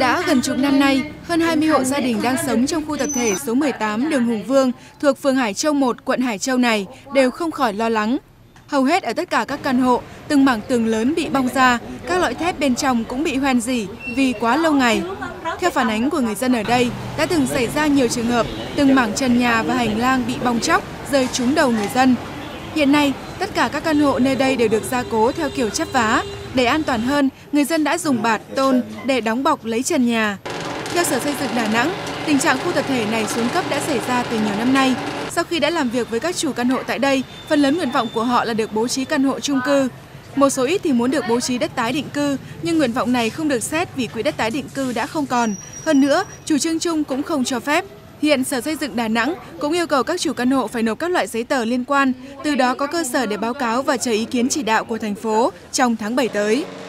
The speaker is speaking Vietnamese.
Đã gần chục năm nay, hơn 20 hộ gia đình đang sống trong khu tập thể số 18 đường Hùng Vương thuộc phường Hải Châu 1, quận Hải Châu này đều không khỏi lo lắng. Hầu hết ở tất cả các căn hộ, từng mảng tường lớn bị bong ra, các loại thép bên trong cũng bị hoen rỉ vì quá lâu ngày. Theo phản ánh của người dân ở đây, đã từng xảy ra nhiều trường hợp từng mảng trần nhà và hành lang bị bong tróc, rơi trúng đầu người dân. Hiện nay, tất cả các căn hộ nơi đây đều được gia cố theo kiểu chắp vá. Để an toàn hơn, người dân đã dùng bạt, tôn để đóng bọc lấy trần nhà. Theo Sở Xây dựng Đà Nẵng, tình trạng khu tập thể này xuống cấp đã xảy ra từ nhiều năm nay. Sau khi đã làm việc với các chủ căn hộ tại đây, phần lớn nguyện vọng của họ là được bố trí căn hộ chung cư. Một số ít thì muốn được bố trí đất tái định cư, nhưng nguyện vọng này không được xét vì quỹ đất tái định cư đã không còn. Hơn nữa, chủ trương chung cũng không cho phép. Hiện Sở Xây dựng Đà Nẵng cũng yêu cầu các chủ căn hộ phải nộp các loại giấy tờ liên quan, từ đó có cơ sở để báo cáo và chờ ý kiến chỉ đạo của thành phố trong tháng 7 tới.